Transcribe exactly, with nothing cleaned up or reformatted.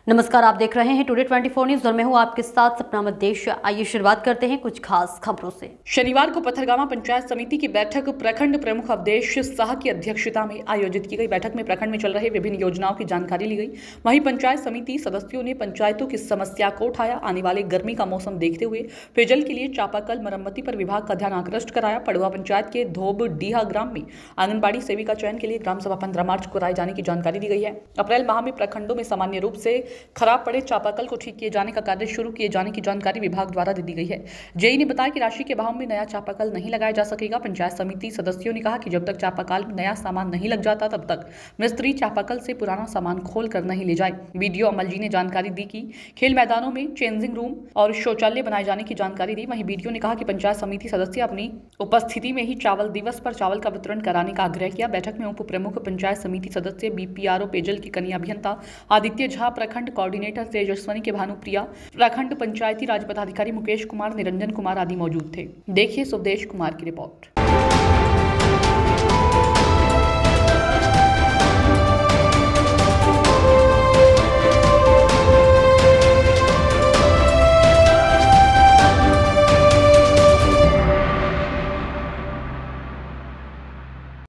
नमस्कार, आप देख रहे हैं टुडे चौबीस न्यूज और मैं हूं आपके साथ सपना मध्य। आइए शुरुआत करते हैं कुछ खास खबरों से। शनिवार को पथरगामा पंचायत समिति की बैठक प्रखंड प्रमुख अवधेश साह की अध्यक्षता में आयोजित की गई। बैठक में प्रखंड में चल रहे विभिन्न योजनाओं की जानकारी ली गई। वहीं पंचायत समिति सदस्यों ने पंचायतों की समस्या को उठाया। आने वाले गर्मी का मौसम देखते हुए पेयजल के लिए चापाकल मरम्मति पर विभाग का ध्यान आकृष्ट कराया। पड़ुआ पंचायत के धोबडीहा ग्राम में आंगनबाड़ी सेविका चयन के लिए ग्राम सभा पंद्रह मार्च को कराए जाने की जानकारी दी गई है। अप्रैल माह में प्रखंडों में सामान्य रूप से खराब पड़े चापाकल को ठीक किए जाने का कार्य शुरू किए जाने की जानकारी विभाग द्वारा दे दी गई है। जेई ने बताया कि राशि के भाव में नया चापाकल नहीं लगाया जा सकेगा। पंचायत समिति सदस्यों ने कहा कि जब तक चापाकल में नया सामान नहीं लग जाता तब तक मिस्त्री चापाकल से पुराना सामान खोल कर नहीं ले जाए। वीडियो अमल जी ने जानकारी दी कि खेल मैदानों में चेंजिंग रूम और शौचालय बनाए जाने की जानकारी दी। वहीं वीडियो ने कहा कि पंचायत समिति सदस्य अपनी उपस्थिति में ही चावल दिवस पर चावल का वितरण कराने का आग्रह किया। बैठक में उप प्रमुख पंचायत समिति सदस्य बीपीआरओ पेयजल की कन्या अभियंता आदित्य झा, प्रखंड कोऑर्डिनेटर तेजस्वनी के भानुप्रिया, प्रखंड पंचायती राज पदाधिकारी मुकेश कुमार, निरंजन कुमार आदि मौजूद थे। देखिए सुवदेश कुमार की रिपोर्ट।